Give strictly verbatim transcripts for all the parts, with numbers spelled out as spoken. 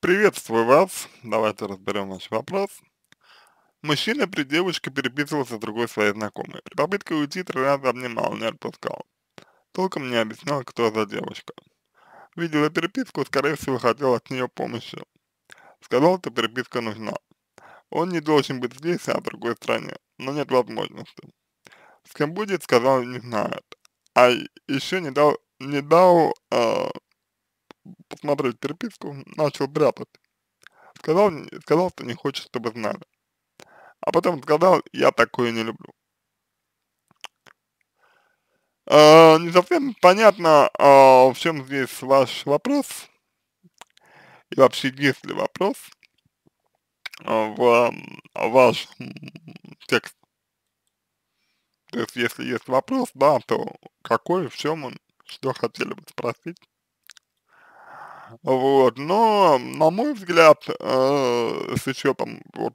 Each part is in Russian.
Приветствую вас. Давайте разберем ваш вопрос. Мужчина при девушке переписывался с другой своей знакомой. При попытке уйти три раза обнимал, не отпускал. Толком не объяснял, кто за девушка. Видела переписку, скорее всего, хотел от нее помощи. Сказал, что переписка нужна. Он не должен быть здесь, а в другой стране, но нет возможности. С кем будет, сказал, не знает. А еще не дал, не дал э, посмотреть переписку, начал прятать. Сказал, сказал, что не хочет, чтобы знали. А потом сказал, я такое не люблю. А, не совсем понятно, а, в чем здесь ваш вопрос, и вообще есть ли вопрос а, в ам, ваш м, текст. То есть, если есть вопрос, да, то какой, в чем он, что хотели бы спросить. Вот, но, на мой взгляд, э, с учетом вот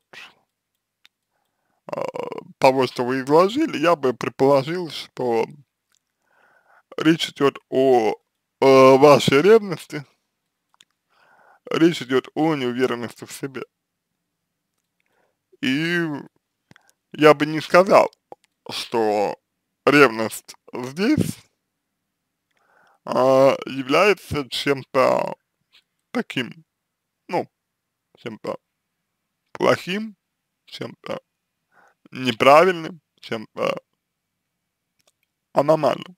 а, того, что вы изложили, я бы предположил, что речь идет о, э, вашей ревности, речь идет о неуверенности в себе. И я бы не сказал, что ревность здесь а, является чем-то таким, ну, чем-то плохим, чем-то неправильным, чем-то аномальным.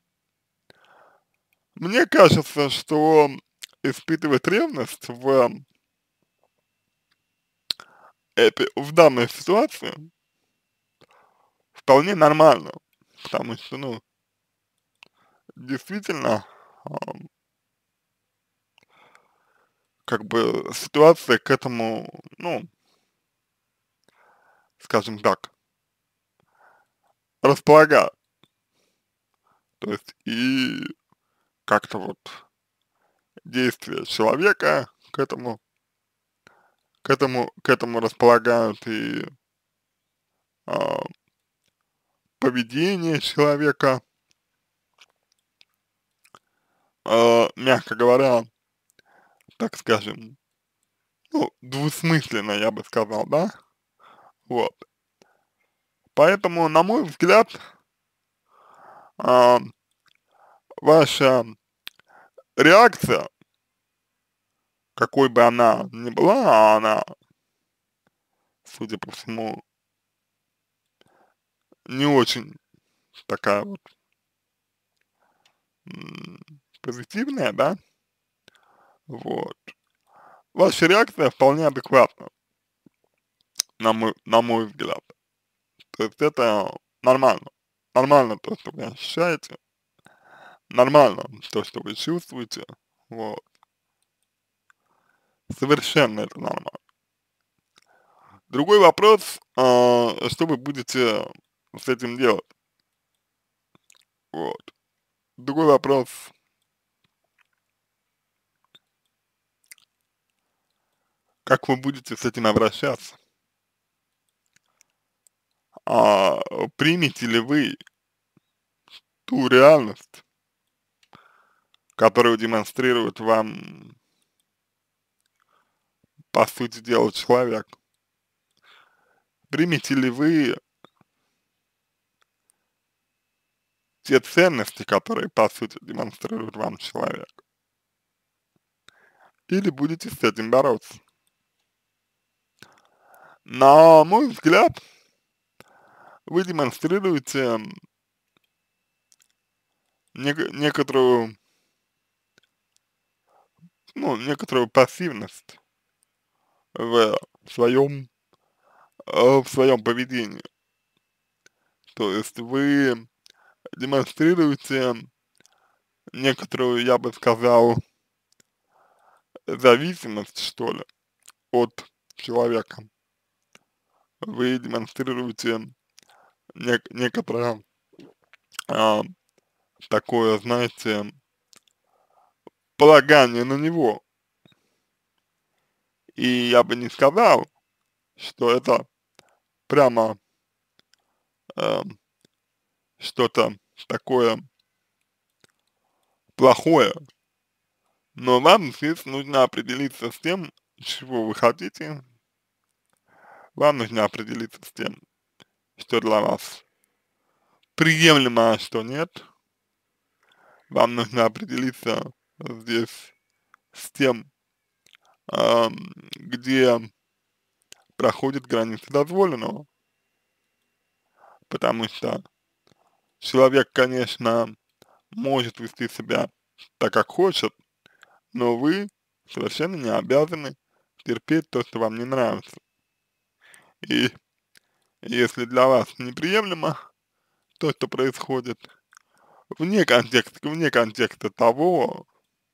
Мне кажется, что испытывать ревность в этой, в данной ситуации вполне нормально, потому что, ну, действительно, ам, как бы ситуация к этому, ну, скажем так, располагает. То есть и как-то вот действия человека к этому, к этому, к этому располагают и а, поведение человека, а, мягко говоря, так скажем, ну, двусмысленно, я бы сказал, да, вот. Поэтому, на мой взгляд, а, ваша реакция, какой бы она ни была, а она, судя по всему, не очень такая вот м, позитивная, да, вот. Ваша реакция вполне адекватна, на мой, на мой взгляд. То есть это нормально. Нормально то, что вы ощущаете, нормально то, что вы чувствуете, вот. Совершенно это нормально. Другой вопрос, а, что вы будете с этим делать, вот. Другой вопрос, как вы будете с этим обращаться. А, примете ли вы ту реальность, которую демонстрирует вам, по сути дела, человек? Примете ли вы те ценности, которые, по сути, демонстрирует вам человек? Или будете с этим бороться? На мой взгляд, вы демонстрируете нек- некоторую, ну, некоторую пассивность в своем, э, в своем поведении. То есть вы демонстрируете некоторую, я бы сказал, зависимость, что ли, от человека. Вы демонстрируете нек некоторое а, такое, знаете, полагание на него. И я бы не сказал, что это прямо э, что-то такое плохое, но вам здесь нужно определиться с тем, чего вы хотите, вам нужно определиться с тем, что для вас приемлемо, а что нет. Вам нужно определиться здесь с тем, ам, где проходит граница дозволенного, потому что человек, конечно, может вести себя так, как хочет, но вы совершенно не обязаны терпеть то, что вам не нравится. И если для вас неприемлемо то, что происходит, вне контекста, вне контекста того,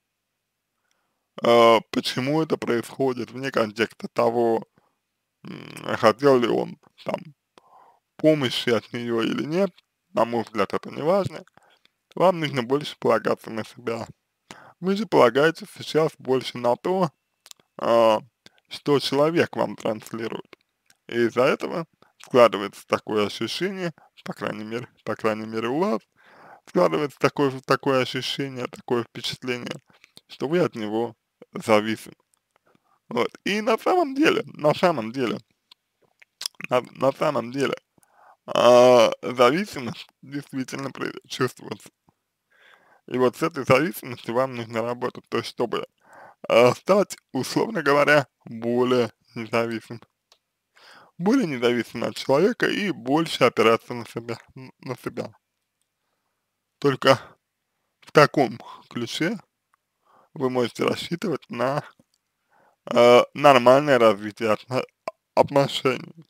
э, почему это происходит, вне контекста того, м, хотел ли он там помощи от нее или нет, на мой взгляд, это не важно, вам нужно больше полагаться на себя. Вы же полагаетесь сейчас больше на то, а, что человек вам транслирует. И из-за этого складывается такое ощущение, по крайней мере, по крайней мере у вас, складывается такое, такое ощущение, такое впечатление, что вы от него зависимы. Вот. И на самом деле, на самом деле, на, на самом деле, а, зависимость действительно про- чувствуется. И вот с этой зависимостью вам нужно работать, то есть чтобы а, стать, условно говоря, более независимым. Более независимым от человека и больше опираться на себя, н- на себя. Только в таком ключе вы можете рассчитывать на э, нормальное развитие отно- отношений.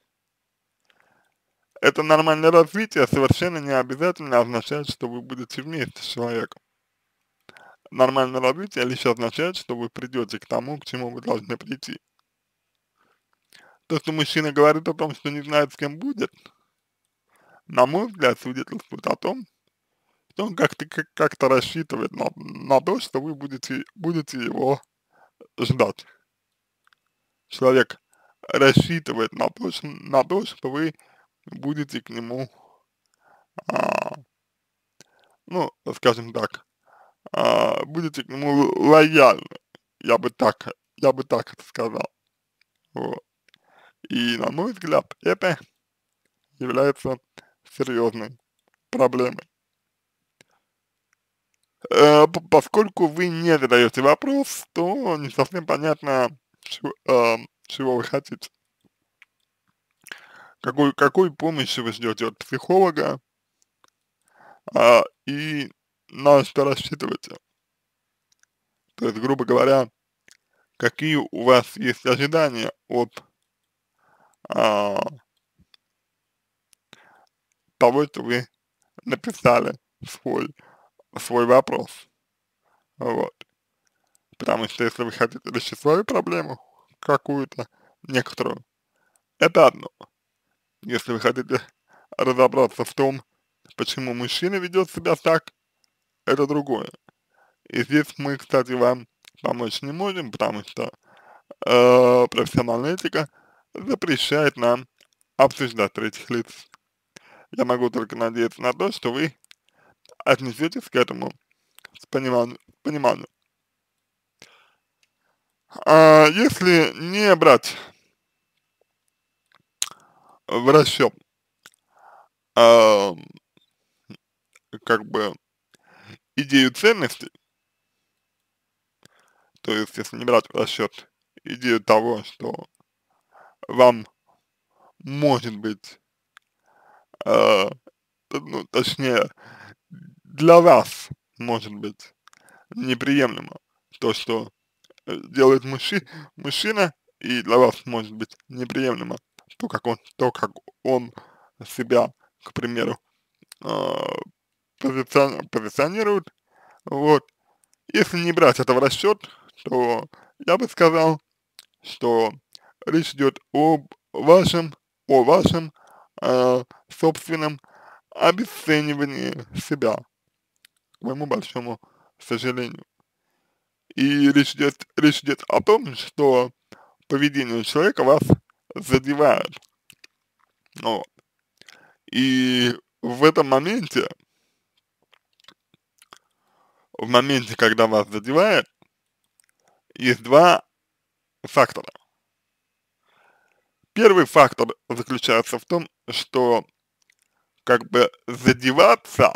Это нормальное развитие совершенно не обязательно означает, что вы будете вместе с человеком. Нормальное развитие лишь означает, что вы придете к тому, к чему вы должны прийти. То, что мужчина говорит о том, что не знает, с кем будет, на мой взгляд, свидетельствует о том, что он как-то как как-то рассчитывает на, на то, что вы будете, будете его ждать. Человек рассчитывает на то, что, на то, что вы будете к нему, а, ну, скажем так, а, будете к нему л- лояльны. Я бы так, я бы так это сказал. Вот. И, на мой взгляд, это является серьезной проблемой. Э, п- поскольку вы не задаете вопрос, то не совсем понятно, чего, а, чего вы хотите. Какой, какой помощи вы ждете от психолога, а, и на что рассчитываете. То есть, грубо говоря, какие у вас есть ожидания от а, того, что вы написали свой, свой вопрос. Вот. Потому что если вы хотите решить свою проблему, какую-то, некоторую, это одно. Если вы хотите разобраться в том, почему мужчина ведет себя так, это другое. И здесь мы, кстати, вам помочь не можем, потому что э, профессиональная этика запрещает нам обсуждать третьих лиц. Я могу только надеяться на то, что вы отнесетесь к этому с пониманием. пониманием. А если не брать в расчет, а, как бы, идею ценностей, то есть если не брать в расчет идею того, что вам может быть, а, ну, точнее, для вас может быть неприемлемо то, что э, делает мужчи, мужчина, и для вас может быть неприемлемо то, как он, то, как он себя, к примеру, а, позицион- позиционирует. Вот. Если не брать это в расчет, то я бы сказал, что речь идет об вашем, о вашем а, собственном обесценивании себя, к моему большому сожалению. И речь идет, речь идет о том, что поведение человека вас задевает. Ну, и в этом моменте, в моменте, когда вас задевает, есть два фактора. Первый фактор заключается в том, что как бы задеваться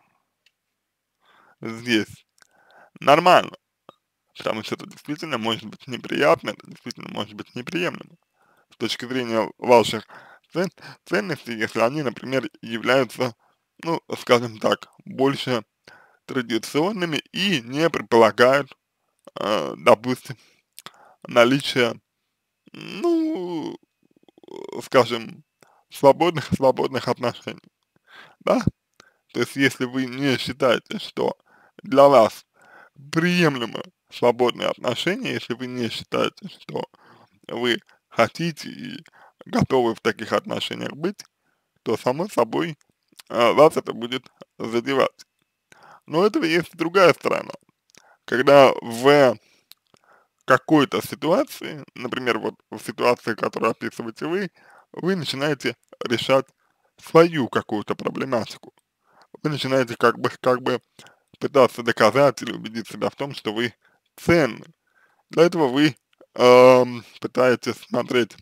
здесь нормально, потому что это действительно может быть неприятно, это действительно может быть неприемлемо с точки зрения ваших цен ценностей, если они, например, являются, ну, скажем так, больше традиционными и не предполагают, э, допустим, наличие, ну, скажем, свободных свободных отношений, да. То есть если вы не считаете, что для вас приемлемы свободные отношения, если вы не считаете, что вы хотите и готовы в таких отношениях быть, то само собой а, вас это будет задевать. Но у этого есть другая сторона. Когда в какой-то ситуации, например, вот в ситуации, которую описываете вы, вы начинаете решать свою какую-то проблематику. Вы начинаете как бы, как бы пытаться доказать или убедить себя в том, что вы ценны. Для этого вы ам, пытаетесь смотреть,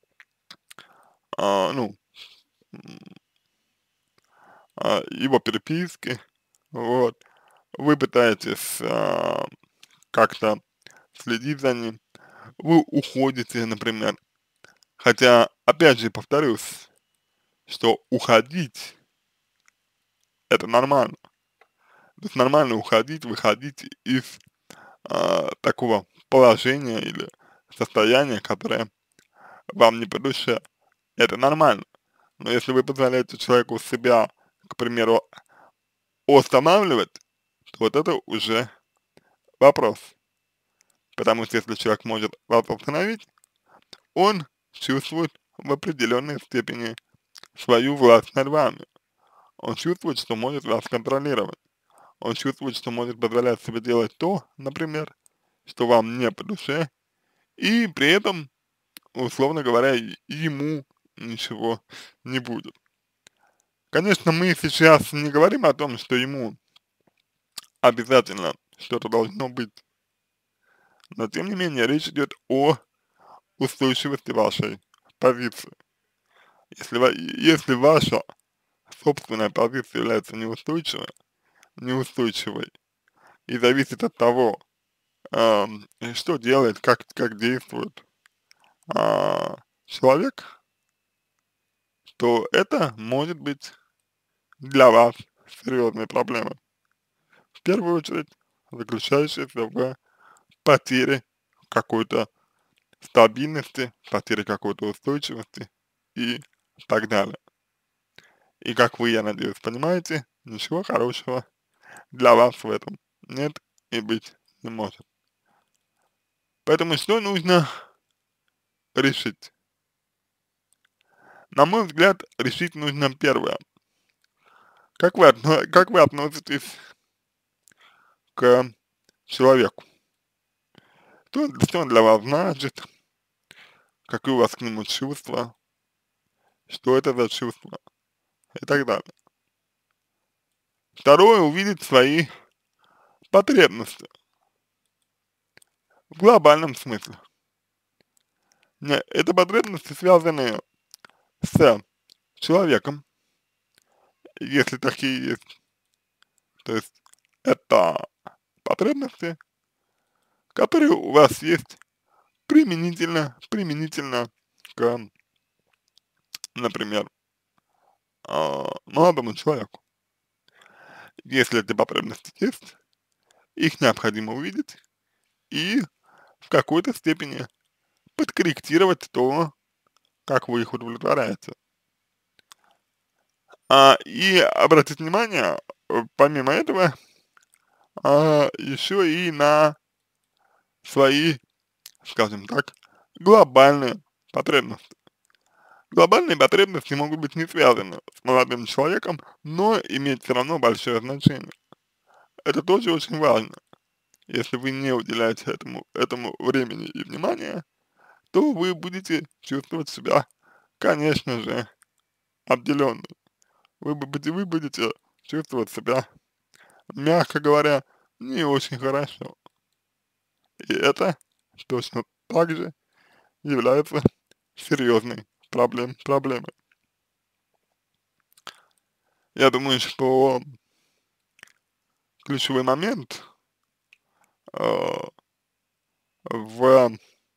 а, ну, м, а, его переписки, вот, вы пытаетесь а, как-то следить за ним, вы уходите, например, хотя, опять же, повторюсь, что уходить это нормально, то есть нормально уходить, выходить из а, такого положения или состояния, которое вам не по душе, это нормально. Но если вы позволяете человеку себя, к примеру, останавливать, то вот это уже вопрос. Потому что если человек может вас остановить, он чувствует в определенной степени свою власть над вами. Он чувствует, что может вас контролировать. Он чувствует, что может позволять себе делать то, например, что вам не по душе, и при этом, условно говоря, и- ему ничего не будет. Конечно, мы сейчас не говорим о том, что ему обязательно что-то должно быть, но тем не менее речь идет о устойчивости вашей позиции. Если, ва- если ваша собственная позиция является неустойчивой, неустойчивой и зависит от того, ам, что делает, как, как действует а, человек, то это может быть для вас серьезной проблемой. В первую очередь, заключающейся в потере какой-то стабильности, потере какой-то устойчивости и так далее. И как вы, я надеюсь, понимаете, ничего хорошего для вас в этом нет и быть не может. Поэтому что нужно решить? На мой взгляд, решить нужно первое. Как вы, отно- как вы относитесь к человеку? Что, что он для вас значит? Какие у вас к нему чувства? Что это за чувства? И так далее. Второе, увидеть свои потребности в глобальном смысле. Не, это потребности связаны с человеком, если такие есть. То есть это потребности, которые у вас есть применительно, применительно к, например, а, молодому человеку. Если эти потребности есть, их необходимо увидеть и в какой-то степени подкорректировать то, как вы их удовлетворяете. А, и обратить внимание, э, помимо этого, а, еще и на свои, скажем так, глобальные потребности. Глобальные потребности могут быть не связаны с молодым человеком, но иметь все равно большое значение. Это тоже очень важно. Если вы не уделяете этому, этому времени и внимания, то вы будете чувствовать себя, конечно же, обделенным. Вы, бу- будете- вы будете чувствовать себя, мягко говоря, не очень хорошо. И это точно так же является серьезной проблем, проблемы. Я думаю, что ключевой момент э, в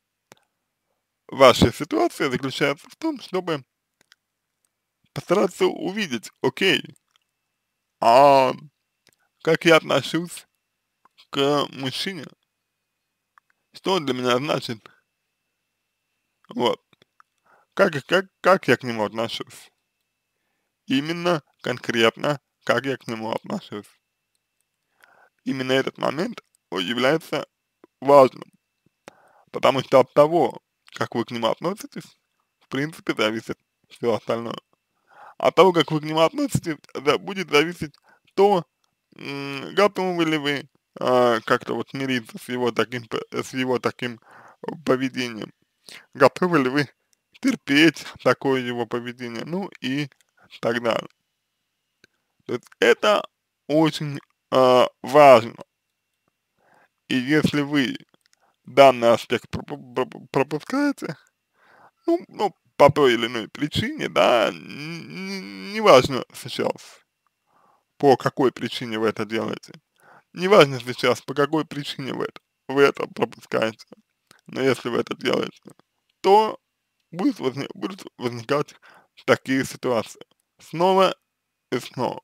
вашей ситуации заключается в том, чтобы постараться увидеть, окей, а как я отношусь к мужчине, что он для меня значит, вот, как, как, как я к нему отношусь, именно конкретно, как я к нему отношусь. Именно этот момент о, является важным, потому что от того, как вы к нему относитесь, в принципе, зависит все остальное. От того, как вы к нему относитесь, да, будет зависеть то, м, готовы ли вы а, как-то вот мириться с его таким, п- с его таким э, поведением, готовы ли вы терпеть такое его поведение, ну и так далее. То есть это очень а, важно. И если вы данный аспект пропу- пропу- пропускаете, ну, ну, по той или иной причине, да, н- н- неважно сейчас, по какой причине вы это делаете. Неважно сейчас, по какой причине вы это, вы это пропускаете, но если вы это делаете, то будет возник, будут возникать такие ситуации снова и снова.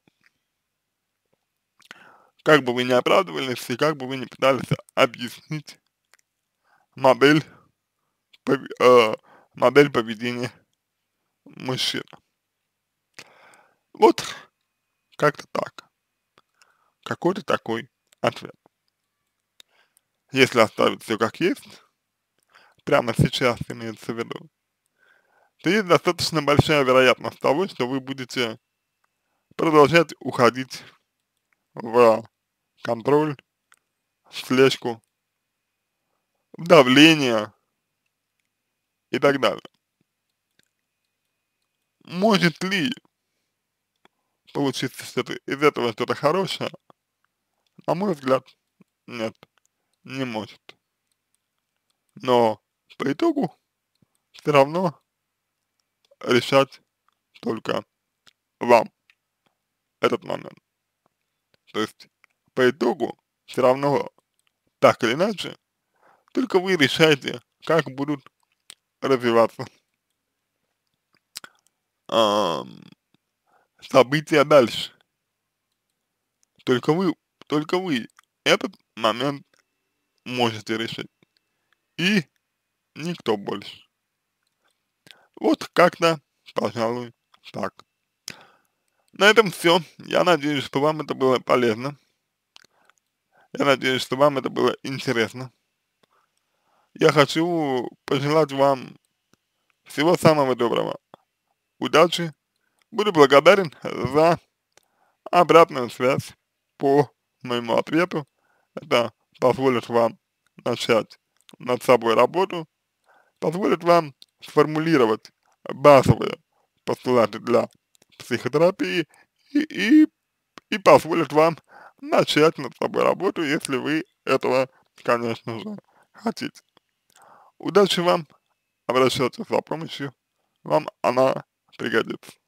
Как бы вы ни оправдывались и как бы вы ни пытались объяснить модель, пов- э, модель поведения мужчин. Вот как-то так. Какой-то такой ответ. Если оставить все как есть, прямо сейчас имеется в виду, то есть достаточно большая вероятность того, что вы будете продолжать уходить в контроль, в слежку, в давление и так далее. Может ли получиться что-то из этого что-то хорошее? На мой взгляд, нет, не может. Но по итогу все равно решать только вам этот момент. То есть по итогу все равно так или иначе, только вы решаете, как будут развиваться ам, события дальше. Только вы, только вы этот момент можете решить. И никто больше. Вот как-то, пожалуй, так. На этом все. Я надеюсь, что вам это было полезно. Я надеюсь, что вам это было интересно. Я хочу пожелать вам всего самого доброго. Удачи. Буду благодарен за обратную связь по моему ответу. Это позволит вам начать над собой работу, позволит вам сформулировать базовые постулаты для психотерапии и, и, и позволит вам начать над собой работу, если вы этого, конечно же, хотите. Удачи вам, обращайтесь за помощью, вам она пригодится.